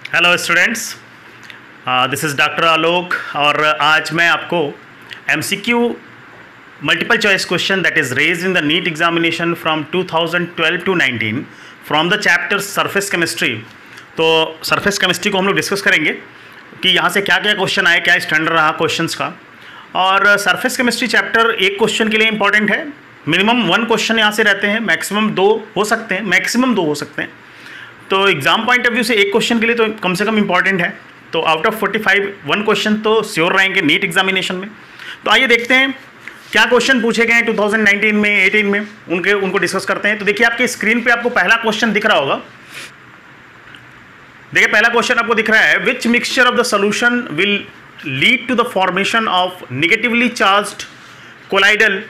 Hello students, this is doctor Alok और आज मैं आपको MCQ multiple choice question that is raised in the NEET examination from 2012 to 19 from the chapter surface chemistry. तो surface chemistry को हम लोग discuss करेंगे कि यहाँ से क्या क्या क्वेश्चन आए, क्या स्टैंडर्ड रहा क्वेश्चंस का। और सरफेस केमिस्ट्री चैप्टर एक क्वेश्चन के लिए इंपॉर्टेंट है। मिनिमम 1 क्वेश्चन यहाँ से रहते हैं, मैक्सिमम 2 हो सकते हैं, मैक्सिमम 2 हो सकते हैं। तो एग्जाम पॉइंट ऑफ व्यू से एक क्वेश्चन के लिए तो कम से कम इंपॉर्टेंट है। तो आउट ऑफ 45 1 क्वेश्चन तो श्योर रहेंगे नीट एग्जामिनेशन में। तो आइए देखते हैं क्या क्वेश्चन पूछे गए हैं 2019 में 18 में, उनको डिस्कस करते हैं। तो देखिए आपके स्क्रीन पे आपको पहला क्वेश्चन दिख रहा होगा। देखिए पहला क्वेश्चन आपको दिख रहा है, which mixture of the solution will lead to the formation of negatively charged colloidal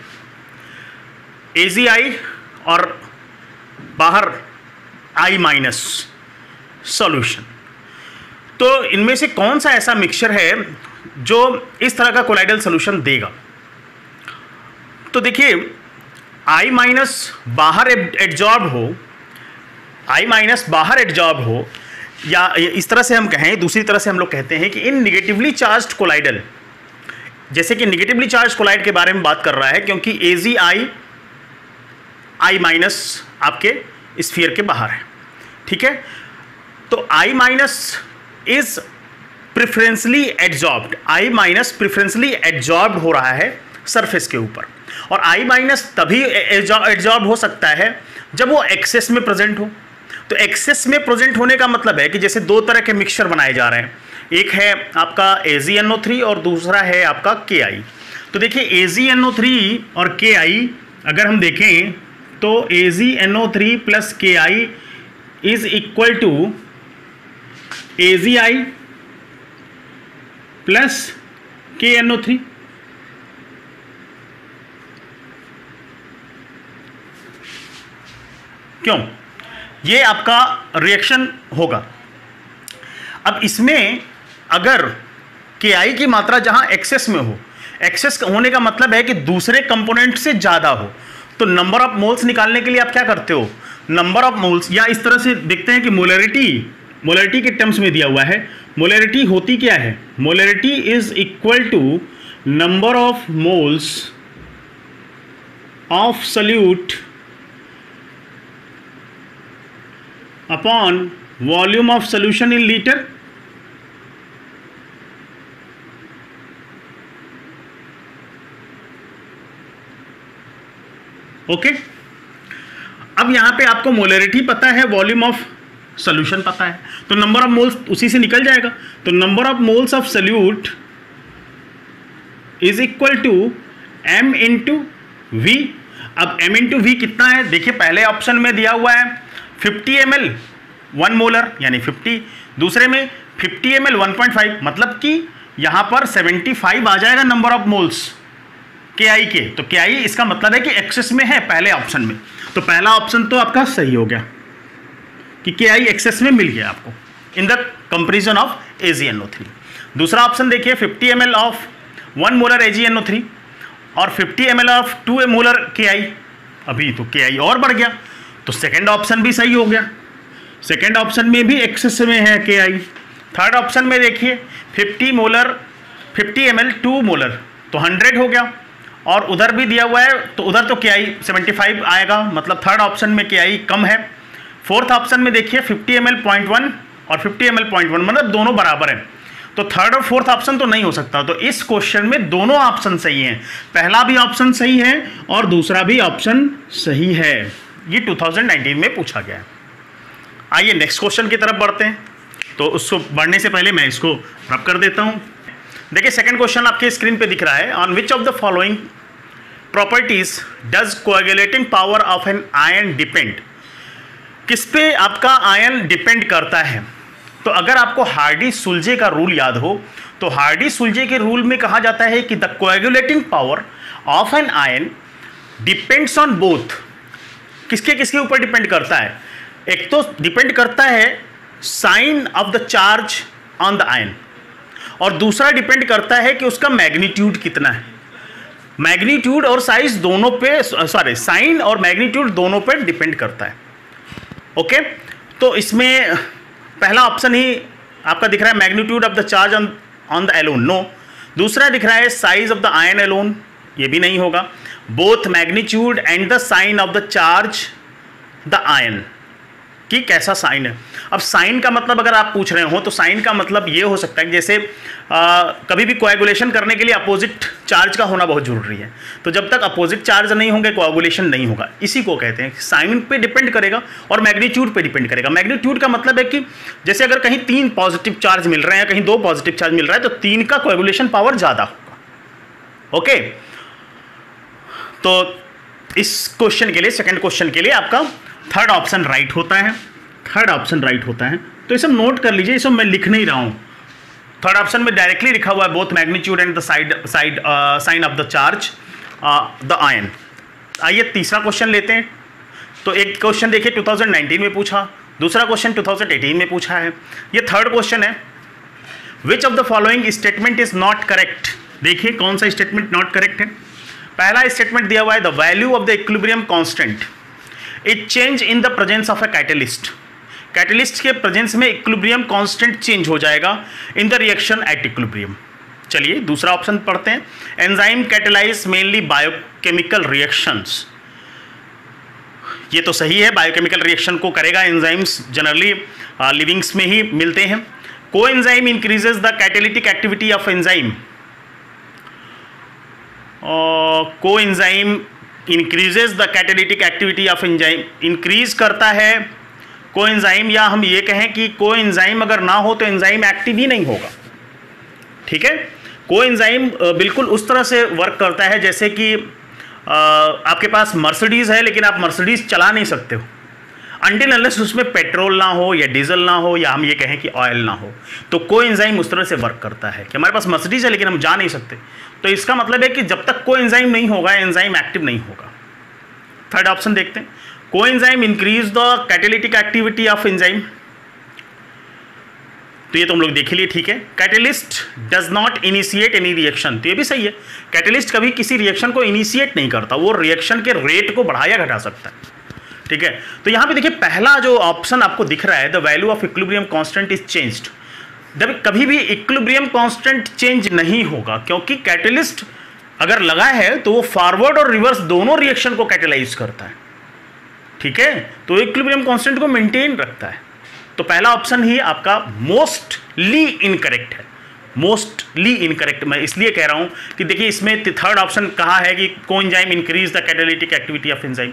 AgI और बाहर I- सॉल्यूशन। तो इनमें से कौन सा ऐसा मिक्सचर है जो इस तरह का कोलाइडल सॉल्यूशन देगा। तो देखिए I- बाहर एब्जॉर्ब हो, I- बाहर एब्जॉर्ब हो, या इस तरह से हम कहें, दूसरी तरह से हम लोग कहते हैं कि इन निगेटिवली चार्ज्ड कोलाइडल, जैसे कि निगेटिवली चार्ज कोलाइड के बारे में बात कर रहा है क्योंकि AgI I- आपके स्फीयर के बाहर है, ठीक है। तो I- is preferentially adsorbed, I- preferentially adsorbed हो रहा है सरफेस के ऊपर। और I- तभी एड्जॉर्ब हो सकता है जब वो एक्सेस में प्रेजेंट हो। तो एक्सेस में प्रेजेंट होने का मतलब है कि जैसे 2 तरह के मिक्सचर बनाए जा रहे हैं, एक है आपका AgNO3 और दूसरा है आपका Ki। तो देखिए AgNO3 और Ki अगर हम देखें तो AgNO3 plus Ki is equal to AgI plus KNO3। क्यों? ये आपका रिएक्शन होगा। अब इसमें अगर Ki की मात्रा जहां एक्सेस में हो, एक्सेस होने का मतलब है कि दूसरे कंपोनेंट से ज्यादा हो, तो नंबर ऑफ मोल्स निकालने के लिए आप क्या करते हो, नंबर ऑफ मोल्स, या इस तरह से देखते हैं कि मोलरिटी के टर्म्स में दिया हुआ है। मोलरिटी होती क्या है? Molarity is equal to number of moles of solute upon volume of solution in litre. Okay, अब यहां पे आपको मोलरिटी पता है, वॉल्यूम ऑफ सॉल्यूशन पता है, तो नंबर ऑफ मोल्स उसी से निकल जाएगा। तो number of moles of solute is equal to M into V। अब M इंटू V कितना है? देखिए पहले ऑप्शन में दिया हुआ है 50 ml 1 मोलर यानी 50, दूसरे में 50 ml 1.5, मतलब कि यहां पर 75 आ जाएगा नंबर ऑफ मोल्स Ki के। तो Ki इसका मतलब है कि एक्सेस में है पहले ऑप्शन में। तो पहला ऑप्शन तो आपका सही हो गया कि Ki एक्सेस में मिल गया आपको in the comparison of AgNO3। दूसरा ऑप्शन देखिए 50 ml ऑफ 1 मोलर AgNO3 और 50 ml ऑफ 2 मोलर Ki। अभी तो Ki और बढ़ गया, तो सेकेंड ऑप्शन भी सही हो गया। सेकेंड ऑप्शन में भी एक्सेस में है Ki। थर्ड ऑप्शन में देखिए 50 ml 2 मोलर, तो 100 हो गया, और उधर भी दिया हुआ है तो उधर तो Ki 75 आएगा, मतलब थर्ड ऑप्शन में Ki कम है। फोर्थ ऑप्शन में देखिए 50 ml 0.1 और 50 ml 0.1, मतलब दोनों बराबर हैं, तो थर्ड और फोर्थ ऑप्शन तो नहीं हो सकता। तो इस क्वेश्चन में दोनों ऑप्शन सही हैं, पहला भी ऑप्शन सही है और दूसरा भी ऑप्शन सही है। ये 2019 में पूछा गया है। आइए नेक्स्ट क्वेश्चन की तरफ बढ़ते हैं। तो उसको बढ़ने से पहले मैं इसको रब कर देता हूं। देखिए सेकंड क्वेश्चन आपके स्क्रीन पे दिख रहा है, on which of the following properties does coagulating power of an ion depend. किस पे आपका आयन डिपेंड करता है? तो अगर आपको हार्डी-सुलजे का रूल याद हो, तो हार्डी-सुलजे के रूल में कहा जाता है कि the coagulating power of an ion depends on both. किसके किसके ऊपर डिपेंड करता है? एक तो डिपेंड करता है sign of the charge on the ion, और दूसरा डिपेंड करता है कि उसका मैग्नीट्यूड कितना है। मैग्नीट्यूड और साइज दोनों पे, साइन और मैग्नीट्यूड दोनों पे डिपेंड करता है। ओके, तो इसमें पहला ऑप्शन ही आपका दिख रहा है magnitude of the charge on the alone, नो। दूसरा दिख रहा है size of the ion alone, ये भी नहीं होगा। Both magnitude and the sign of the charge the ion, कि कैसा साइन है। अब साइन का मतलब अगर आप पूछ रहे हो तो साइन का मतलब ये हो सकता है जैसे कभी भी कोएगुलेशन करने के लिए अपोजिट चार्ज का होना बहुत जरूरी है। तो जब तक अपोजिट चार्ज नहीं होंगे कोएगुलेशन नहीं होगा। इसी को कहते हैं साइन पे डिपेंड करेगा और मैग्नीट्यूड पे डिपेंड करेगा। मैग्नीट्यूड का मतलब है कि जैसे अगर कहीं 3 पॉजिटिव चार्ज मिल रहे हैं, कहीं 2 पॉजिटिव चार्ज मिल रहा है, तो 3 का कोएगुलेशन पावर ज़्यादा होगा। ओके, तो इस क्वेश्चन के लिए, सेकेंड क्वेश्चन के लिए आपका थर्ड ऑप्शन राइट होता है। थर्ड ऑप्शन राइट होता है, तो इसे नोट कर लीजिए, इसे मैं लिख नहीं रहा हूं। थर्ड ऑप्शन में डायरेक्टली लिखा हुआ है both magnitude and the sign of the charge the ion. आइए तीसरा क्वेश्चन लेते हैं। तो एक क्वेश्चन देखिए 2019 में पूछा, दूसरा क्वेश्चन 2018 में पूछा है। ये थर्ड क्वेश्चन है। Which of the following statement is not correct. देखिए कौन सा स्टेटमेंट नॉट करेक्ट है। पहला स्टेटमेंट दिया हुआ है the value of the equilibrium constant it change in the presence of a catalyst. Catalyst के प्रेजेंस में इक्विलिब्रियम कांस्टेंट चेंज हो जाएगा in the reaction at equilibrium. चलिए दूसरा ऑप्शन पढ़ते हैं। Enzyme catalyse mainly biochemical reactions. ये तो सही है, बायोकेमिकल रिएक्शन को करेगा। एंजाइम्स जनरली लिविंग्स में ही मिलते हैं। Coenzyme increases the catalytic activity of enzyme. Coenzyme increases the catalytic activity of enzyme, increase करता है को एंजाइम, या हम ये कहें कि को एंजाइम अगर ना हो तो एंजाइम एक्टिव ही नहीं होगा। ठीक है, को एंजाइम बिल्कुल उस तरह से वर्क करता है जैसे कि आपके पास मर्सिडीज़ है लेकिन आप मर्सिडीज़ चला नहीं सकते हो अनटिल अनलेस उसमें पेट्रोल ना हो या डीजल ना हो या हम ये कहें कि ऑयल ना हो। तो को एंजाइम उस तरह से वर्क करता है कि हमारे पास मर्सिडीज़ है लेकिन हम जा नहीं सकते। तो इसका मतलब है कि जब तक को एंजाइम नहीं होगा एंजाइम एक्टिव नहीं होगा। थर्ड ऑप्शन देखते हैं। Coenzyme increase the catalytic activity of enzyme. तो ये तो हम लोग देख लिए, ठीक है। Catalyst does not initiate any reaction, तो ये भी सही है। कैटेलिस्ट कभी किसी रिएक्शन को इनिशिएट नहीं करता, वो रिएक्शन के रेट को बढ़ा या घटा सकता है। ठीक है, तो यहाँ पे देखिए पहला जो ऑप्शन आपको दिख रहा है the value of equilibrium constant is changed. जब कभी भी इक्विलिब्रियम कांस्टेंट चेंज नहीं होगा क्योंकि कैटेलिस्ट अगर लगा है तो वो फॉरवर्ड और रिवर्स दोनों रिएक्शन को कैटेलाइज करता है। ठीक है, तो इक्विलिब्रियम कांस्टेंट को मेंटेन रखता है। तो पहला ऑप्शन ही आपका मोस्टली इनकरेक्ट है। मोस्टली इनकरेक्ट मैं इसलिए कह रहा हूं कि देखिए इसमें थर्ड ऑप्शन कहा है कि coenzyme increase the catalytic activity of enzyme.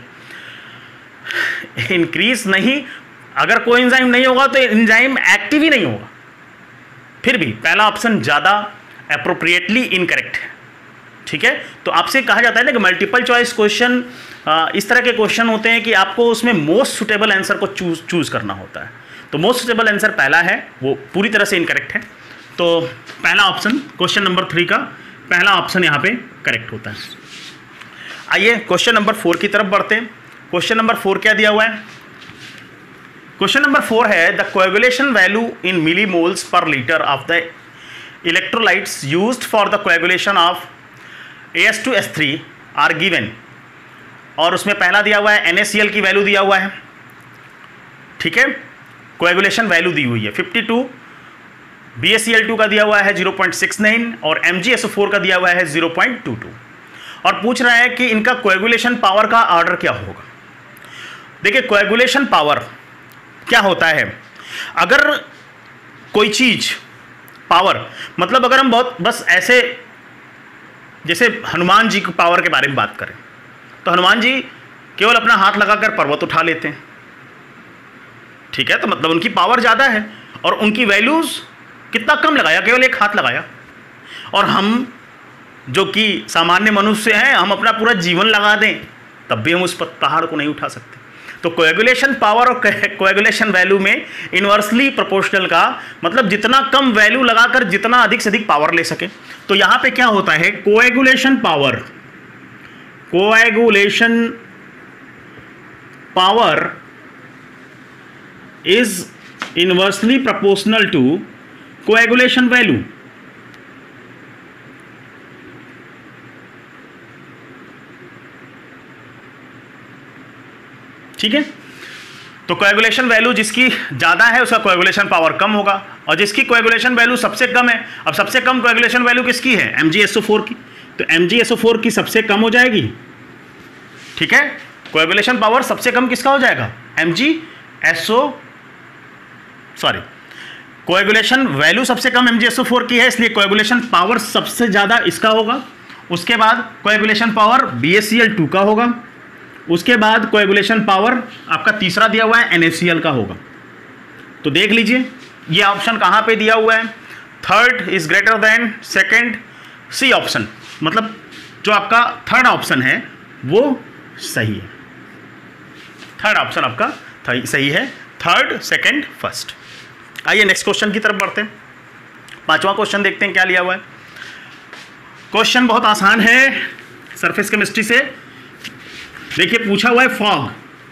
Increase नहीं, अगर कोएंजाइम नहीं होगा तो एंजाइम एक्टिव ही नहीं होगा। फिर भी पहला ऑप्शन ज़्यादा एप्रोप्रिएटली इनकरेक्ट है। ठीक है, तो आपसे कहा जाता है ना कि मल्टीपल चॉइस क्वेश्चन इस तरह के क्वेश्चन होते हैं कि आपको उसमें मोस्ट सुटेबल आंसर को चूज करना होता है। तो मोस्ट सुटेबल आंसर पहला है, वो पूरी तरह से इनकरेक्ट है। तो पहला ऑप्शन क्वेश्चन नंबर 3 का पहला ऑप्शन यहाँ पे करेक्ट होता है। आइए क्वेश्चन नंबर 4 की तरफ बढ़ते हैं। क्वेश्चन नंबर 4 क्या दिया हुआ है। क्वेश्चन नंबर 4 है the coagulation value in millimoles per litre of the electrolytes used for the coagulation of AS2S3 are given. और उसमें पहला दिया हुआ है NaCl की वैल्यू दिया हुआ है। ठीक है, कोएगुलेशन वैल्यू दी हुई है 52, BaCl2 का दिया हुआ है 0.69 और MgSO4 का दिया हुआ है 0.22 और पूछ रहा है कि इनका कोएगुलेशन पावर का ऑर्डर क्या होगा। देखिए कोएगुलेशन पावर क्या होता है, अगर कोई चीज पावर मतलब अगर हम बहुत बस ऐसे जैसे हनुमान जी की पावर के बारे में बात करें तो हनुमान जी केवल अपना हाथ लगाकर पर्वत उठा लेते हैं। ठीक है, तो मतलब उनकी पावर ज़्यादा है और उनकी वैल्यूज़ कितना कम लगाया, केवल एक हाथ लगाया। और हम जो कि सामान्य मनुष्य हैं हम अपना पूरा जीवन लगा दें तब भी हम उस पहाड़ को नहीं उठा सकते। तो कोएगुलेशन पावर और कोएगुलेशन वैल्यू में इन्वर्सली प्रोपोर्शनल का मतलब जितना कम वैल्यू लगाकर जितना अधिक से अधिक पावर ले सके। तो यहाँ पे क्या होता है, coagulation power is inversely proportional to coagulation value. ठीक है, तो कोएगुलेशन वैल्यू जिसकी ज़्यादा है उसका कोएगुलेशन पावर कम होगा, और जिसकी कोएगुलेशन वैल्यू सबसे कम है, अब सबसे कम कोएगुलेशन वैल्यू किसकी है? MgSO4 की, तो MgSO4 की सबसे कम हो जाएगी, ठीक है। कोएगुलेशन पावर सबसे कम किसका हो जाएगा? कोएगुलेशन वैल्यू सबसे कम MgSO4 की है, इसलिए कोएगुलेशन पावर सबसे ज़्यादा इसका होगा। उसके बाद कोएगुलेशन पावर BaCl2 का होगा। उसके बाद कोएगुलेशन पावर आपका तीसरा दिया हुआ है NaCl का होगा। तो देख लीजिए ये ऑप्शन कहाँ पे दिया हुआ है, third is greater than second, C option, मतलब जो आपका थर्ड ऑप्शन है वो सही है। थर्ड ऑप्शन आपका सही है, थर्ड, सेकंड, फर्स्ट। आइए नेक्स्ट क्वेश्चन की तरफ बढ़ते हैं। पांचवा क्वेश्चन देखते हैं क्या लिया हुआ है। क्वेश्चन बहुत आसान है, सरफेस केमिस्ट्री से। देखिए पूछा हुआ है fog.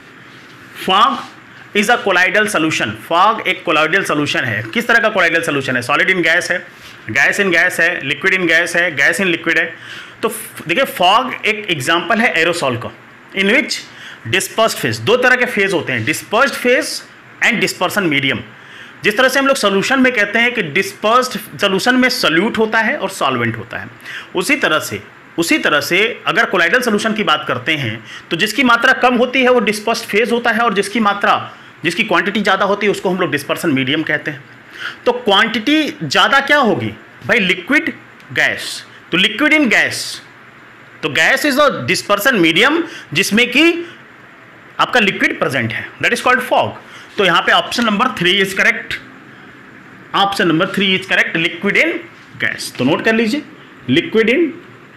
Fog is a colloidal solution. Fog एक कोलाइडल सोल्यूशन है। किस तरह का कोलाइडल सोल्यूशन है? सॉलिड इन गैस है, गैस इन गैस है, लिक्विड इन गैस है, गैस इन लिक्विड है। तो देखिए फॉग एक एग्जांपल है एरोसॉल का, इन विच डिस्पर्स्ड फेज, दो तरह के फेज होते हैं, dispersed phase and dispersion medium. जिस तरह से हम लोग सोल्यूशन में कहते हैं कि डिस्पर्स्ड सोल्यूशन में सोल्यूट होता है और सॉल्वेंट होता है, उसी तरह से अगर कोलाइडल सोल्यूशन की बात करते हैं तो जिसकी मात्रा कम होती है वो डिस्पर्स्ड फेज होता है, और जिसकी क्वांटिटी ज़्यादा होती है उसको हम लोग डिस्पर्सन मीडियम कहते हैं। तो क्वांटिटी ज़्यादा क्या होगी भाई? लिक्विड गैस, तो लिक्विड इन गैस, तो gas is a dispersion medium जिसमें कि आपका लिक्विड प्रेजेंट है, दैट इज कॉल्ड फॉग। तो यहां पे option number 3 is correct. Option number 3 is correct, liquid in gas. तो नोट कर लीजिए, लिक्विड इन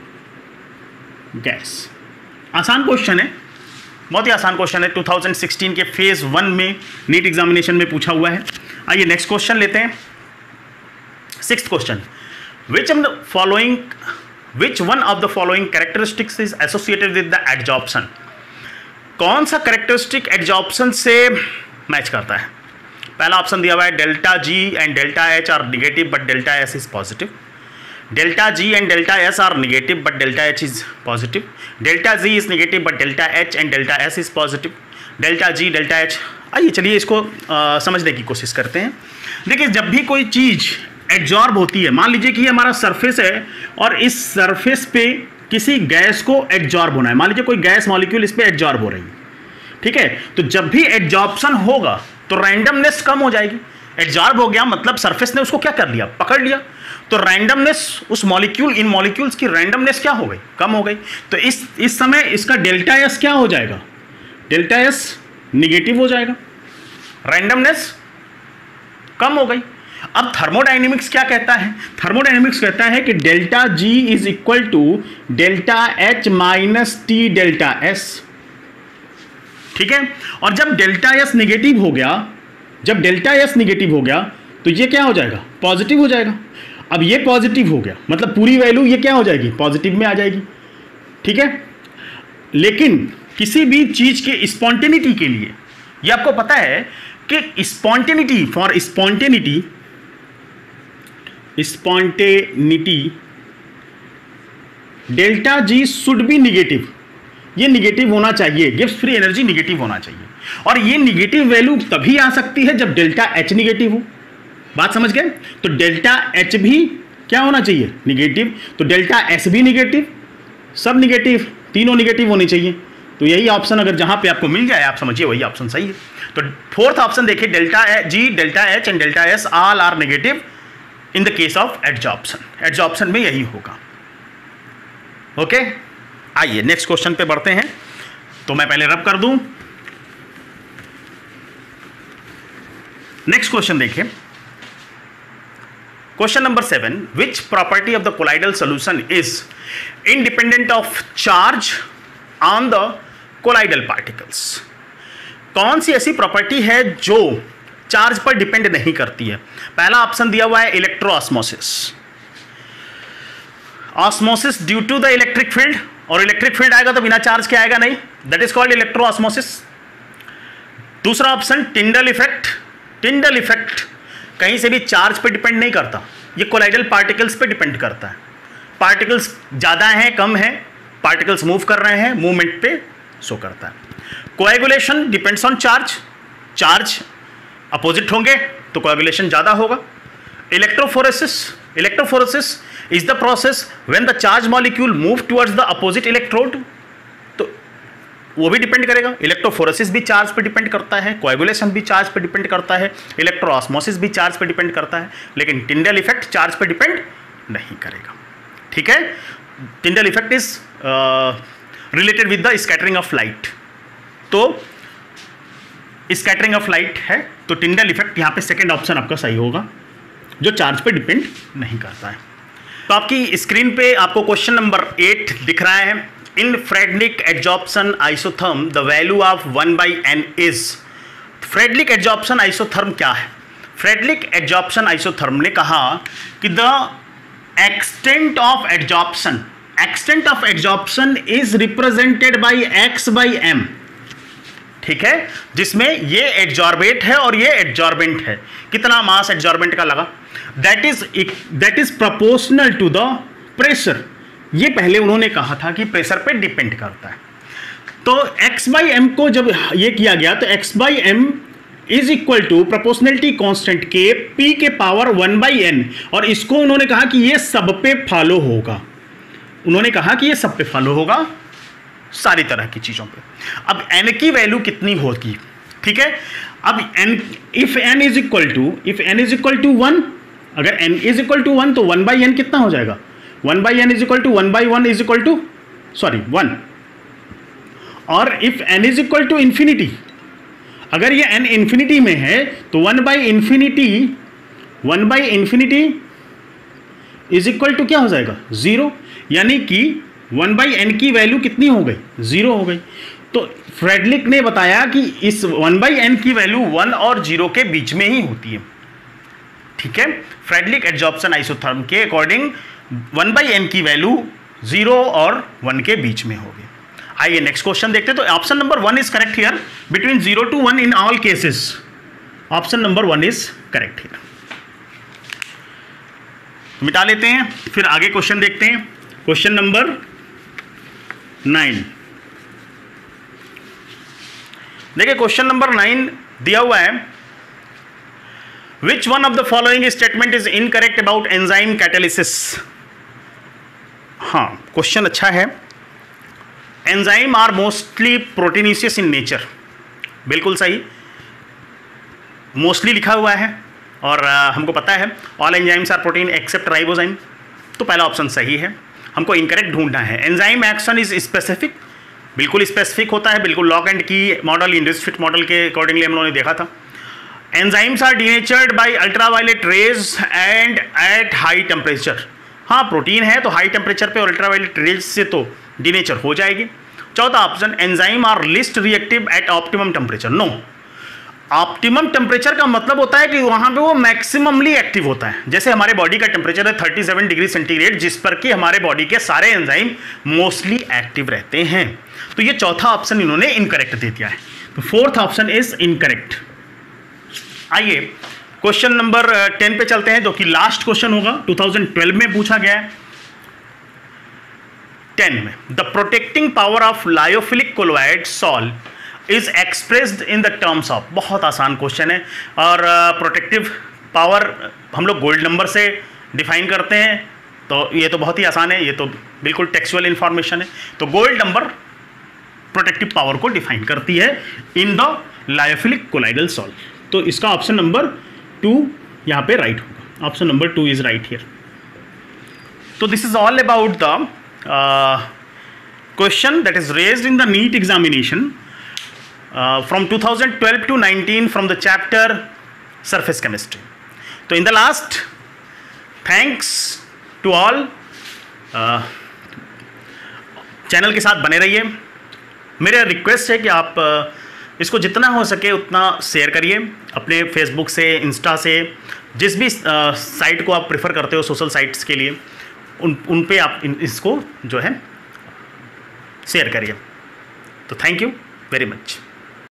गैस। आसान क्वेश्चन है, बहुत ही आसान क्वेश्चन है, 2016 के फेज 1 में नीट एग्जामिनेशन में पूछा हुआ है। आइए नेक्स्ट क्वेश्चन लेते हैं। 6th question, which one of the following characteristics is associated with the adsorption? कौन सा कैरेक्टरिस्टिक एडजॉर्प्शन से मैच करता है? पहला ऑप्शन दिया हुआ है delta G and delta H are negative but delta S is positive. Delta G and delta S are negative but delta H is positive. Delta G is negative but delta H and delta S is positive. Delta G delta H. आइए चलिए इसको समझने की कोशिश करते हैं। देखिए जब भी कोई चीज़ एड्जॉर्ब होती है, मान लीजिए कि ये हमारा सरफेस है और इस सरफेस पे किसी गैस को एड्जॉर्ब होना है, मान लीजिए कोई गैस मॉलिक्यूल इस पे एड्जॉर्ब हो रही है, ठीक है। तो जब भी एड्जॉर्प्शन होगा तो रैंडमनेस कम हो जाएगी। एड्जॉर्ब हो गया मतलब सरफेस ने उसको क्या कर लिया? पकड़ लिया। तो रैंडमनेस उस मॉलिक्यूल, इन मॉलिक्यूल्स की रैंडमनेस क्या हो गई? कम हो गई। तो इस समय इसका डेल्टा एस क्या हो जाएगा? डेल्टा एस निगेटिव हो जाएगा, रैंडमनेस कम हो गई। अब थर्मोडायनेमिक्स क्या कहता है? थर्मोडायनेमिक्स कहता है कि delta G is equal to delta H minus T delta S, ठीक है। और जब डेल्टा एस निगेटिव हो गया, जब डेल्टा एस निगेटिव हो गया तो ये क्या हो जाएगा? पॉजिटिव हो जाएगा। अब ये पॉजिटिव हो गया मतलब पूरी वैल्यू ये क्या हो जाएगी? पॉजिटिव में आ जाएगी, ठीक है। लेकिन किसी भी चीज के स्पॉन्टेनिटी के लिए, ये आपको पता है कि spontaneity, for spontaneity delta G should be negative, ये निगेटिव होना चाहिए, गिव्स फ्री एनर्जी निगेटिव होना चाहिए। और ये निगेटिव वैल्यू तभी आ सकती है जब डेल्टा एच निगेटिव हो। बात समझ गए? तो डेल्टा एच भी क्या होना चाहिए? निगेटिव। तो डेल्टा एस भी निगेटिव, सब निगेटिव, तीनों निगेटिव होने चाहिए। तो यही ऑप्शन अगर जहां पे आपको मिल जाए आप समझिए वही ऑप्शन सही है। तो 4th ऑप्शन देखिए, delta G, delta H and delta S all are negative in the case of adsorption. Adsorption में यही होगा। ओके, आइए नेक्स्ट क्वेश्चन पे बढ़ते हैं। तो मैं पहले रब कर दूं। नेक्स्ट क्वेश्चन देखिए, question number 7, which property of the colloidal solution is independent of charge on the colloidal particles? कौन सी ऐसी प्रॉपर्टी है जो चार्ज पर डिपेंड नहीं करती है? पहला ऑप्शन दिया हुआ है electroosmosis. Osmosis due to the electric field, और इलेक्ट्रिक फील्ड आएगा तो बिना चार्ज के आएगा नहीं, दैट इज कॉल्ड इलेक्ट्रोऑस्मोसिस। दूसरा option Tyndall effect. Tyndall effect कहीं से भी चार्ज पे डिपेंड नहीं करता, ये कोलाइडल पार्टिकल्स पे डिपेंड करता है। पार्टिकल्स ज़्यादा हैं कम हैं, पार्टिकल्स मूव कर रहे हैं, मूवमेंट पे शो करता है। Coagulation depends on charge, charge opposite होंगे तो कोएगुलेशन ज़्यादा होगा। Electrophoresis is the process when the charge molecule move towards the opposite electrode, तो वो भी डिपेंड करेगा। इलेक्ट्रोफोरेसिस भी चार्ज पे डिपेंड करता है, कोएगुलेशन भी चार्ज पे डिपेंड करता है, इलेक्ट्रोऑस्मोसिस भी चार्ज पे डिपेंड करता है, लेकिन टिंडल इफेक्ट चार्ज पे डिपेंड नहीं करेगा। ठीक है, Tyndall effect is related with the scattering of light, तो स्कैटरिंग ऑफ लाइट है, तो टिंडल इफेक्ट यहाँ पे सेकेंड ऑप्शन आपका सही होगा, जो चार्ज पे डिपेंड नहीं करता है। तो आपकी स्क्रीन पे आपको क्वेश्चन नंबर 8 दिख रहा है। In Freundlich adsorption isotherm the value of 1/n is. Freundlich adsorption isotherm क्या है? फ्रेडलिक एडजॉर्प्शन आइसोथर्म ने कहा कि the extent of adsorption is represented by x/m। ठीक है, जिसमें ये एडजॉर्बेट है और ये एडजॉर्बेंट है। कितना मास एडजॉर्बेंट का लगा? That is proportional to the pressure. ये पहले उन्होंने कहा था कि प्रेशर पे डिपेंड करता है। तो x/m को जब ये किया गया तो x/m is equal to proportionality constant के p के पावर 1/n, और इसको उन्होंने कहा कि ये सब पे फॉलो होगा। उन्होंने कहा कि ये सब पे फॉलो होगा, सारी तरह की चीजों पे। अब n की वैल्यू कितनी होगी? ठीक है, अब n if n is equal to 1, अगर n इज इक्वल टू 1 तो 1/n कितना हो जाएगा? 1/n is equal to 1/1 is equal to 1। और if n is equal to infinity, अगर ये n इंफिनिटी में है तो 1/इंफिनिटी इज इक्वल टू क्या हो जाएगा? 0, यानी कि 1/n की वैल्यू कितनी हो गई? 0 हो गई। तो फ्रेडलिक ने बताया कि इस 1/n की वैल्यू 1 और 0 के बीच में ही होती है। ठीक है, फ्रेडलिक एडजॉर्प्शन आइसोथर्म के अकॉर्डिंग 1/n की वैल्यू 0 और 1 के बीच में होगी। आइए नेक्स्ट क्वेश्चन देखते हैं। तो option number 1 is correct here, between 0 to 1 in all cases. Option number 1 is correct here. मिटा लेते हैं, फिर आगे क्वेश्चन देखते हैं। क्वेश्चन नंबर 9, देखिए क्वेश्चन नंबर 9 दिया हुआ है, which one of the following statement is incorrect about enzyme catalysis. हाँ, क्वेश्चन अच्छा है। Enzyme are mostly proteinaceous in nature, बिल्कुल सही, मोस्टली लिखा हुआ है और हमको पता है all enzymes are protein except ribozyme, तो पहला ऑप्शन सही है। हमको इनकरेक्ट ढूंढना है। एंजाइम एक्शन इज स्पेसिफिक, बिल्कुल स्पेसिफिक होता है, बिल्कुल lock and key model, induced fit model के अकॉर्डिंगली हम लोगों ने देखा था। Enzymes are denatured by ultraviolet rays and at high temperature. हाँ, प्रोटीन है तो हाई टेम्परेचर पे और अल्ट्रावायलेट रेज से तो डीनेचर हो जाएगी। चौथा option, enzyme are least reactive at optimum temperature. No, optimum temperature का मतलब होता है कि वहां पे वो मैक्सिममली एक्टिव होता है। जैसे हमारे बॉडी का टेम्परेचर है 37 डिग्री सेंटीग्रेड, जिस पर कि हमारे बॉडी के सारे एंजाइम मोस्टली एक्टिव रहते हैं। तो ये चौथा ऑप्शन इन्होंने इनकरेक्ट दे दिया है, तो फोर्थ ऑप्शन इज इनकरेक्ट। आइए क्वेश्चन नंबर 10 पे चलते हैं, जो कि लास्ट क्वेश्चन होगा, 2012 में पूछा गया है। 10 में, the protecting power of lyophilic colloid salt is expressed in the terms of. बहुत आसान क्वेश्चन है, और प्रोटेक्टिव पावर हम लोग गोल्ड नंबर से डिफाइन करते हैं, तो ये तो बहुत ही आसान है, ये तो बिल्कुल टेक्सुअल इंफॉर्मेशन है। तो गोल्ड नंबर प्रोटेक्टिव पावर को डिफाइन करती है in the lyophilic colloidal salt. तो इसका ऑप्शन नंबर 2 यहाँ पे राइट होगा। Option number 2 is right here. तो this is all about the question that is raised in the NEET examination from 2012 to 19 from the chapter surface chemistry. तो in the last, thanks to all, channel के साथ बने रहिए। मेरा request है कि आप इसको जितना हो सके उतना शेयर करिए अपने फेसबुक से, इंस्टा से, जिस भी साइट को आप प्रेफर करते हो सोशल साइट्स के लिए, उन पे आप इसको जो है शेयर करिए। तो थैंक यू वेरी मच।